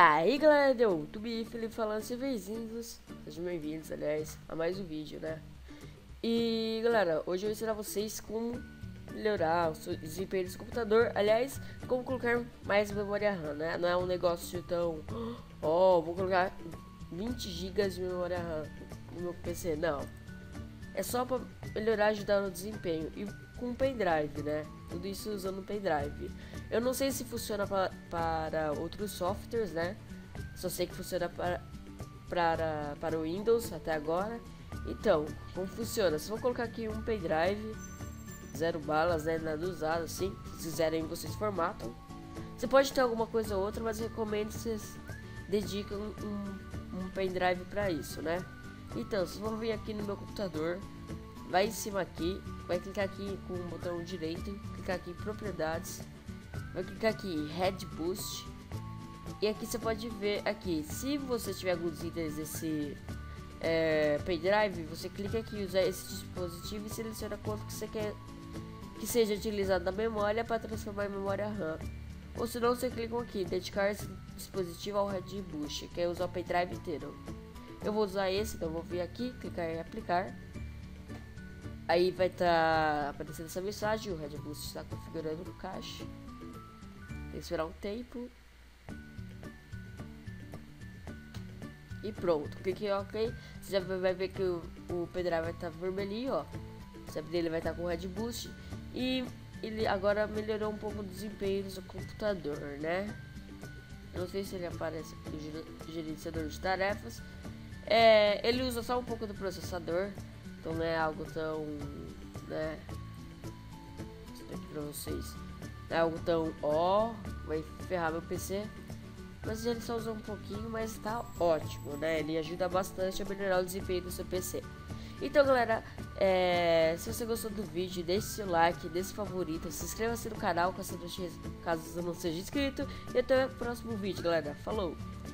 aí galera do YouTube, Felipe falando, sejam bem-vindos, aliás, a mais um vídeo, né? E galera, hoje eu vou ensinar vocês como melhorar o seu desempenho do computador, aliás, como colocar mais memória RAM, né? Não é um negócio tão, vou colocar 20 GB de memória RAM no meu PC, não. É só para melhorar, ajudar no desempenho e com o pendrive, né? Tudo isso usando o pendrive. Eu não sei se funciona para outros softwares, né? Só sei que funciona para o Windows até agora. Então, como funciona? Se eu colocar aqui um pendrive, 0 balas, né? Nada usado, assim. Se quiserem, vocês formatam. Você pode ter alguma coisa ou outra, mas eu recomendo que vocês dediquem um pendrive para isso, né? Então, vocês vão vir aqui no meu computador, vai em cima aqui, vai clicar aqui com o botão direito, clicar aqui em propriedades, vai clicar aqui em Red Boost, e aqui você pode ver aqui, se você tiver alguns itens desse pendrive, você clica aqui em usar esse dispositivo e seleciona quanto que você quer que seja utilizado na memória para transformar em memória RAM. Ou se não, você clica aqui, dedicar esse dispositivo ao Red Boost, que é usar o pendrive inteiro. Eu vou usar esse, então vou vir aqui, clicar em aplicar. Aí vai estar aparecendo essa mensagem, o Red Boost está configurando no cache. Tem que esperar um tempo. E pronto, clique em OK. Você já vai ver que o pendrive vai estar vermelhinho, ó. O dele vai estar com o Red Boost. E ele agora melhorou um pouco o desempenho do seu computador, né? Eu não sei se ele aparece aqui no gerenciador de tarefas. Ele usa só um pouco do processador, então não é algo tão, né, aqui pra vocês, não é algo tão, vai ferrar meu PC, mas ele só usa um pouquinho, mas tá ótimo, né, ele ajuda bastante a melhorar o desempenho do seu PC. Então galera, se você gostou do vídeo, deixe seu like, deixe seu favorito, se inscreva-se no canal caso você não seja inscrito, e até o próximo vídeo galera, falou!